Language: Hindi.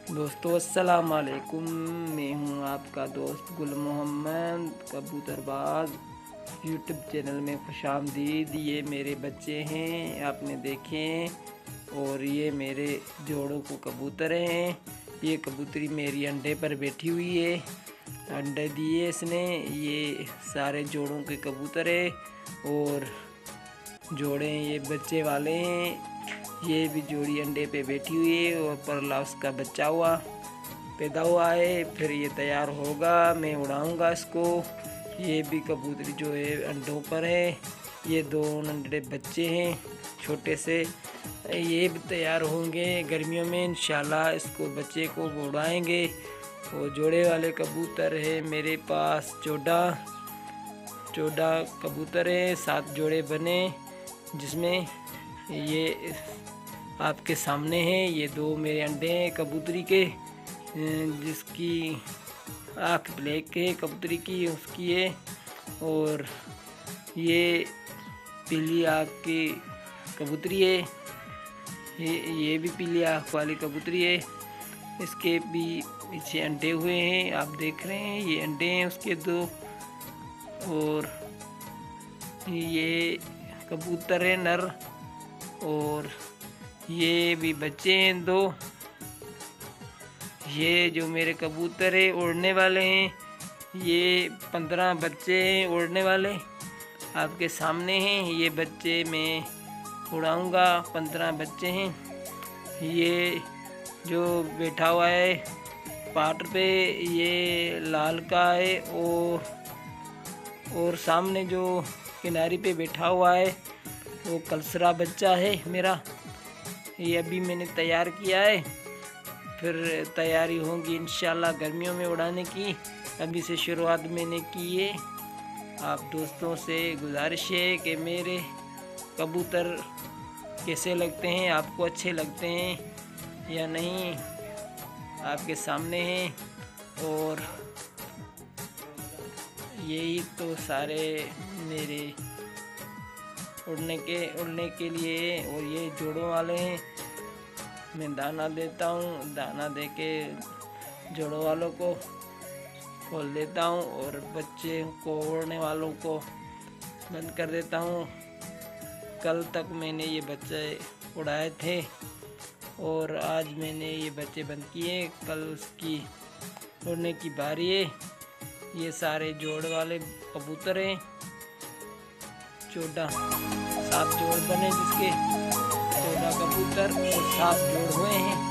दोस्तों अस्सलाम वालेकुम। मैं हूं आपका दोस्त गुल मोहम्मद कबूतरबाज। यूट्यूब चैनल में खुशामदीद। ये मेरे बच्चे हैं, आपने देखे, और ये मेरे जोड़ों को कबूतर हैं। ये कबूतरी मेरी अंडे पर बैठी हुई है, अंडे दिए इसने। ये सारे जोड़ों के कबूतर है और जोड़े ये बच्चे वाले हैं। ये भी जोड़ी अंडे पे बैठी हुई है और परला उसका बच्चा पैदा हुआ है। फिर ये तैयार होगा, मैं उड़ाऊंगा इसको। ये भी कबूतरी जो है अंडों पर है। ये दो अंडे बच्चे हैं छोटे से, ये भी तैयार होंगे गर्मियों में इंशाल्लाह। इसको बच्चे को उड़ाएंगे। और जोड़े वाले कबूतर है मेरे पास 14 कबूतर है, 7 जोड़े बने, जिसमें ये आपके सामने हैं। ये 2 मेरे अंडे हैं कबूतरी के, जिसकी आँख ब्लैक है कबूतरी की, उसकी है। और ये पीली आँख की कबूतरी है। ये भी पीली आँख वाली कबूतरी है। इसके भी पीछे अंडे हुए हैं, आप देख रहे हैं। ये अंडे हैं उसके 2। और ये कबूतर है नर, और ये भी बच्चे हैं 2। ये जो मेरे कबूतर है उड़ने वाले हैं, ये 15 बच्चे हैं उड़ने वाले, आपके सामने हैं। ये बच्चे मैं उड़ाऊंगा, 15 बच्चे हैं। ये जो बैठा हुआ है पाट पे, ये लाल का है। और सामने जो किनारे पे बैठा हुआ है वो कलसरा बच्चा है मेरा। ये अभी मैंने तैयार किया है, फिर तैयारी होगी इंशाल्लाह गर्मियों में उड़ाने की। अभी से शुरुआत मैंने की है। आप दोस्तों से गुजारिश है कि मेरे कबूतर कैसे लगते हैं, आपको अच्छे लगते हैं या नहीं, आपके सामने हैं। और यही तो सारे मेरे उड़ने के लिए। और ये जोड़ों वाले हैं, मैं दाना देता हूँ, दाना दे के जोड़ों वालों को खोल देता हूँ और बच्चे को उड़ने वालों को बंद कर देता हूँ। कल तक मैंने ये बच्चे उड़ाए थे और आज मैंने ये बच्चे बंद किए। कल उसकी उड़ने की बारी है। ये सारे जोड़ वाले कबूतर हैं, 7 जोड़ बने, जिसके 14 कबूतर और 7 जोड़ हुए हैं।